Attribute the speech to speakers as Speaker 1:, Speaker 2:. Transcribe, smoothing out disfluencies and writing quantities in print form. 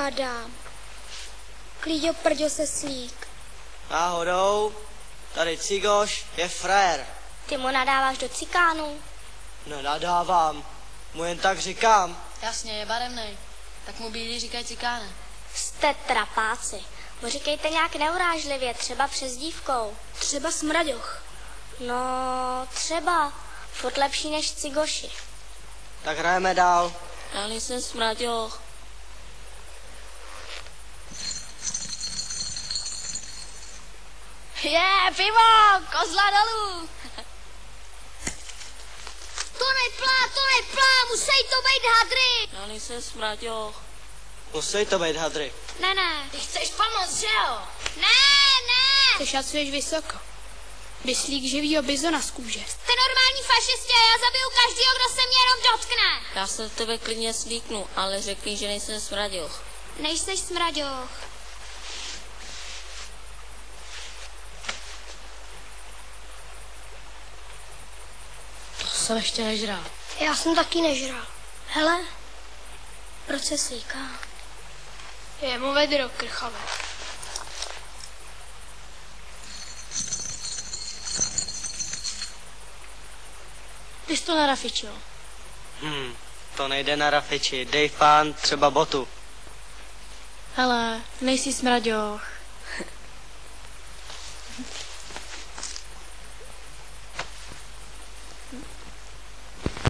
Speaker 1: Adam. Klíďo prďo se slík.
Speaker 2: Náhodou, tady Cigoš je frér.
Speaker 1: Ty mu nadáváš do cikánu?
Speaker 2: Nenadávám, mu jen tak říkám.
Speaker 3: Jasně, je barevnej. Tak mu bílí říkají cikáne.
Speaker 1: Jste trapáci. Mu říkejte nějak neurážlivě, třeba přezdívkou. Třeba smraďoch. No, třeba. Furt lepší než Cigoši.
Speaker 2: Tak hrajeme dál.
Speaker 3: Já nejsem smraďoch. Pivo, kozla dolů.
Speaker 1: To neplá, musí to být hadry.
Speaker 3: Já nejsem smraďoch.
Speaker 2: Musí to být hadry.
Speaker 1: Ne.
Speaker 3: Ty chceš pomoct, že jo?
Speaker 1: Ne.
Speaker 4: Ty šacuješ vysoko. Byslík živýho bizona z kůže.
Speaker 1: Jste normální fašisti a já zabiju každýho, kdo se mě jenom dotkne.
Speaker 3: Já se tebe klidně slíknu, ale řekni, že nejsem smraďoch.
Speaker 1: Nejseš smraďoch.
Speaker 3: To jsem ještě nežral.
Speaker 1: Já jsem taky nežral. Hele, proč se slíká?
Speaker 4: Je mu vedro krchavé.
Speaker 1: Ty jsi to narafičil.
Speaker 2: To nejde na rafiči, dej pán třeba botu.
Speaker 4: Hele, nejsi smraďoch.